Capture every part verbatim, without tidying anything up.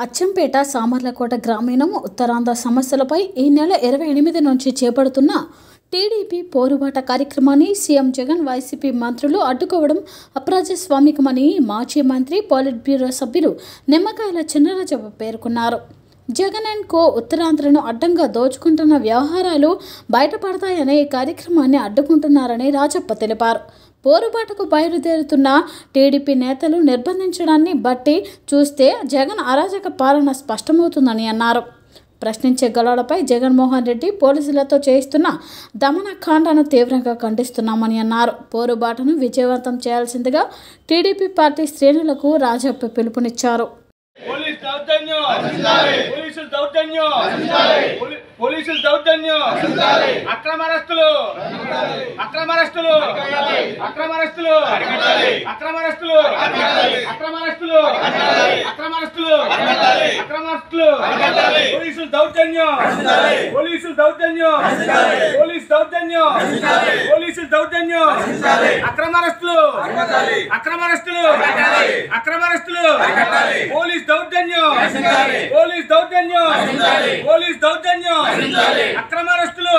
అచ్చంపేట సామర్లకోట గ్రామీణం ఉత్తరాంధ్ర సమస్యలపై ఈ నెల ఇరవై ఎనిమిది నుంచి చేపడుతున్న టీడీపీ పోరుబాట కార్యక్రమాన్ని సీఎం జగన్ వైసీపీ మంత్రులు అడ్డుకోవడం అప్రజాస్వామికమని మాజీ మంత్రి పాలిట్ బ్యూరో సభ్యులు నిమ్మకాయల చిన్నరాజప్ప పేర్కొన్నారు. జగన్ అండ్ కో ఉత్తరాంధ్రను అడ్డంగా దోచుకుంటున్న వ్యవహారాలు బయటపడతాయనే ఈ కార్యక్రమాన్ని అడ్డుకుంటున్నారని రాజప్ప తెలిపారు. పోరుబాటకు బయలుదేరుతున్న టీడీపీ నేతలు నిర్బంధించడాన్ని బట్టి చూస్తే జగన్ అరాజక పాలన స్పష్టమవుతుందని అన్నారు. ప్రశ్నించే గొడవలపై జగన్మోహన్ రెడ్డి పోలీసులతో చేయిస్తున్న దమనకాండను తీవ్రంగా ఖండిస్తున్నామని అన్నారు. పోరుబాటను విజయవంతం చేయాల్సిందిగా టీడీపీ పార్టీ శ్రేణులకు రాజప్ప పిలుపునిచ్చారు. పోలీస్ దౌర్జన్యం పోలీసుల దౌర్జన్యం పోలీసుల దౌర్జన్యం అక్రమరస్తులు అక్రమరస్తులు అక్రమరస్తులు అక్రమరస్తులు అక్రమరస్తులు అక్రమరస్తులు అక్రమరస్తులు పోలీసుల దౌర్జన్యం పోలీసుల దౌర్జన్యం పోలీసు దౌర్జన్యం పోలీసుల దౌర్జన్యం అక్రమరస్తులు అక్రమరస్తులు అక్రమరస్తులు పోలీస్ దౌర్జన్యం పోలీస్ దౌర్జన్యం పోలీస్ దౌర్జన్యం అక్రమరస్తులు.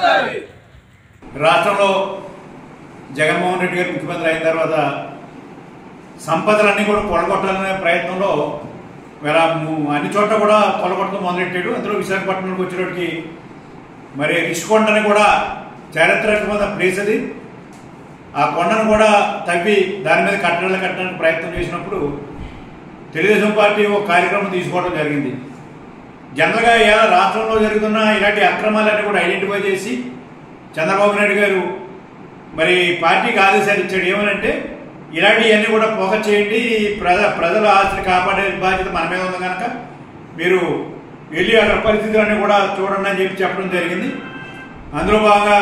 రాష్ట్రంలో జగన్మోహన్ రెడ్డి గారు ముఖ్యమంత్రి అయిన తర్వాత సంపదలన్నీ కూడా కొలగొట్టాలనే ప్రయత్నంలో అన్ని చోట్ల కూడా కొలగొట్టడం మొదలెట్టాడు. అందులో విశాఖపట్నంలోకి వచ్చేటికి మరి రిషికొండని కూడా చారిత్రాత్మక ప్లేస్ అది. ఆ కొండను కూడా తవ్వి దాని మీద కట్టడాలు కట్టడానికి ప్రయత్నం చేసినప్పుడు తెలుగుదేశం పార్టీ ఒక కార్యక్రమం తీసుకోవడం జరిగింది. జనరల్గా ఇలా రాష్ట్రంలో జరుగుతున్న ఇలాంటి అక్రమాలన్నీ కూడా ఐడెంటిఫై చేసి చంద్రబాబు నాయుడు గారు మరి పార్టీకి ఆదేశాలు ఇచ్చాడు. ఏమనంటే ఇలాంటివన్నీ కూడా పోక చేయండి, ప్రజ ప్రజల ఆస్తిని కాపాడే బాధ్యత మన మీద ఉంది కనుక మీరు వెళ్ళి అక్కడ పరిస్థితులన్నీ కూడా చూడండి అని చెప్పి చెప్పడం జరిగింది. అందులో భాగంగా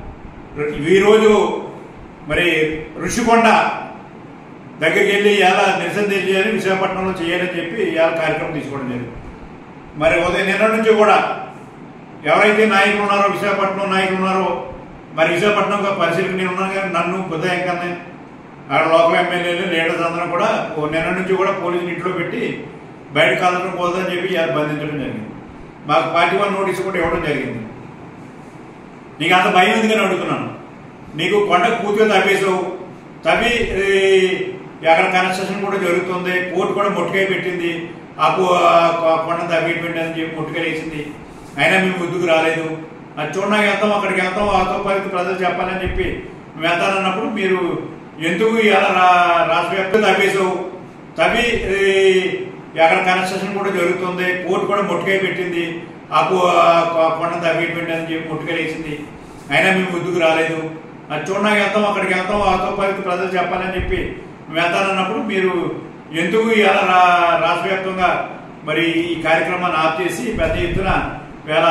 ఈరోజు మరి ఋషికొండ దగ్గరికి వెళ్ళి ఎలా నిరసన తెలియాలి, విశాఖపట్నంలో చేయాలని చెప్పి ఇలా కార్యక్రమం తీసుకోవడం జరిగింది. మరి ఉదయం నిన్న నుంచి కూడా ఎవరైతే నాయకులు ఉన్నారో, విశాఖపట్నం నాయకులు ఉన్నారో, మరి విశాఖపట్నం పరిశీలన నేను ఉన్నాను కానీ నన్ను బుద్ధయంకర్ని ఆడ లోకల్ ఎమ్మెల్యేలు లీడర్స్ అందరం కూడా నిన్న నుంచి కూడా పోలీసులు ఇంట్లో పెట్టి బయట కాలం పోదని చెప్పి ఇలా బంధించడం జరిగింది. మాకు పార్టీ వన్ నోటీసు కూడా ఇవ్వడం జరిగింది. నీకు అంత భయం ఎందుకని అడుగుతున్నాను. నీకు కొండ పూర్తిగా తవ్వేసావు, తవ్వి అక్కడ కన్స్ట్రక్షన్ కూడా జరుగుతుంది, కోర్టు కూడా ముట్టుకాయ పెట్టింది, ఆ కొండ తవ్వేటువంటి అని చెప్పి ముట్టుకాయ వేసింది, అయినా మేము ముందుకు రాలేదు. అది చూడడానికి వెళ్తాం, అక్కడికి వెళ్తాం, ఆతో పరిస్థితి ప్రజలు చెప్పాలని చెప్పి మేము వెళ్తానన్నప్పుడు మీరు ఎందుకు ఇలా రాష్ట్ర వ్యాప్తంగా తవ్వేసావు, తవ్వి అక్కడ కన్స్ట్రక్షన్ కూడా జరుగుతుంది, కోర్టు కూడా ముట్టుకాయ పెట్టింది, ఆ కొండ తవ్వేటువంటి అని చెప్పి ముట్టుకాయ వేసింది, అయినా మేము ముందుకు రాలేదు. అది చూడడానికి వెళ్తాం, అక్కడికి వెళ్తాం, ఆతో పరిస్థితి ప్రజలు చెప్పాలని చెప్పి వెళ్తానన్నప్పుడు మీరు ఎందుకు ఇలా రాష్ట్ర వ్యాప్తంగా మరి ఈ కార్యక్రమాన్ని ఆఫ్ చేసి పెద్ద ఎత్తున వేళ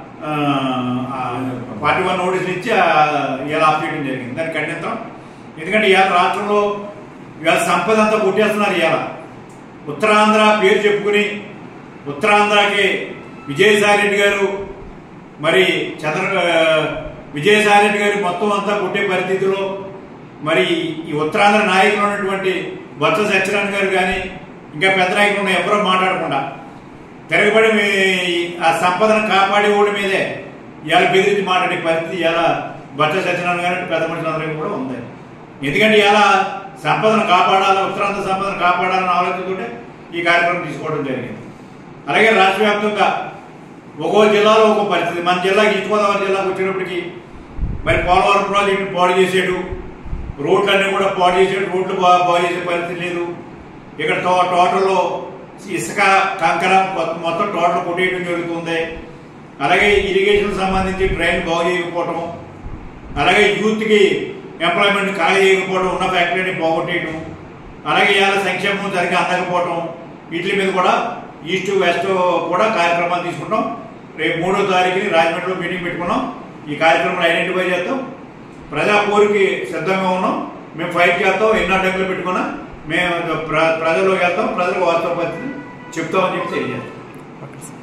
పార్టీ వన్ నోటీసులు ఇచ్చి ఇలా ఆఫ్ చేయడం జరిగింది. దాన్ని ఖండిస్తాం. ఎందుకంటే ఇవాళ రాష్ట్రంలో ఇవాళ సంపద అంతా కొట్టేస్తున్నారు. ఇవాళ ఉత్తరాంధ్ర పేరు చెప్పుకుని ఉత్తరాంధ్రకి విజయసాయి రెడ్డి గారు మరి చంద్ర విజయసాయి రెడ్డి గారు మొత్తం అంతా కొట్టే పరిస్థితిలో మరి ఈ ఉత్తరాంధ్ర నాయకులు ఉన్నటువంటి బొత్స సత్యనారాయణ గారు కానీ ఇంకా పెద్ద నాయకులు ఉన్న ఎవరో మాట్లాడకుండా తిరగబడి ఆ సంపదను కాపాడేవాడి మీదే ఇవాళ బెదిరించి మాట్లాడే పరిస్థితి ఇలా బొత్స సత్యనారాయణ గారు పెద్ద మనుషులందరికీ కూడా ఉంది. ఎందుకంటే ఇలా సంపదను కాపాడాలి, ఉత్తరాంధ్ర సంపదను కాపాడాలని ఆలోచనతోటే ఈ కార్యక్రమం తీసుకోవడం జరిగింది. అలాగే రాష్ట్ర వ్యాప్తంగా ఒక్కో జిల్లాలో ఒక్కో పరిస్థితి. మన జిల్లాకి ఈస్ట్ గోదావరి జిల్లాకు వచ్చినప్పటికీ మరి పోలవరం ప్రాజెక్టుని పాడు చేసాడు, రోడ్లన్నీ కూడా పాడు చేసాడు, రోడ్లు బాగు చేసే పరిస్థితి లేదు. ఇక్కడ టోటల్లో ఇసుక కంకర మొత్తం టోటల్ కొట్టేయడం జరుగుతుంది. అలాగే ఇరిగేషన్ సంబంధించి డ్రైన్ బాగు చేయకపోవటం, అలాగే యూత్కి ఎంప్లాయ్మెంట్ కలగజేయకపోవడం, ఉన్న ఫ్యాక్టరీని పోగొట్టేయడం, అలాగే ఇవాళ సంక్షేమం సరిగ్గా అందకపోవటం, వీటి మీద కూడా ఈస్ట్ వెస్ట్ కూడా కార్యక్రమాలు తీసుకుంటాం. రేపు మూడో తారీఖుని రాజమండ్రిలో మీటింగ్ పెట్టుకున్నాం. ఈ కార్యక్రమాలు ఐడెంటిఫై చేస్తాం. ప్రజా పోరుకి సిద్ధంగా ఉన్నాం. మేము ఫైట్ చేస్తాం. ఎన్నో అడ్డంకులు పెట్టుకున్నా మేము ప్రజల్లోకి వెళ్తాం, ప్రజలకు వాస్తవ పరిస్థితి చెప్తామని చెప్పి తెలియజేస్తాం.